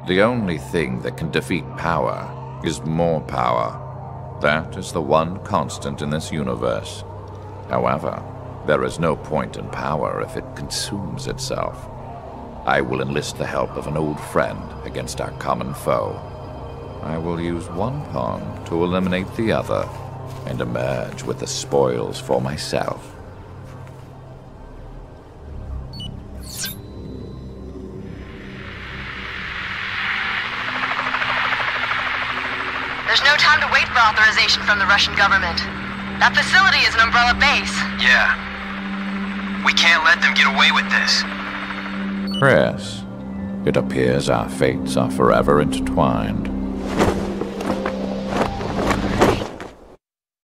The only thing that can defeat power is more power. That is the one constant in this universe. However, there is no point in power if it consumes itself. I will enlist the help of an old friend against our common foe. I will use one pawn to eliminate the other and emerge with the spoils for myself. There's no time to wait for authorization from the Russian government. That facility is an Umbrella base. Yeah. We can't let them get away with this. Chris, it appears our fates are forever intertwined.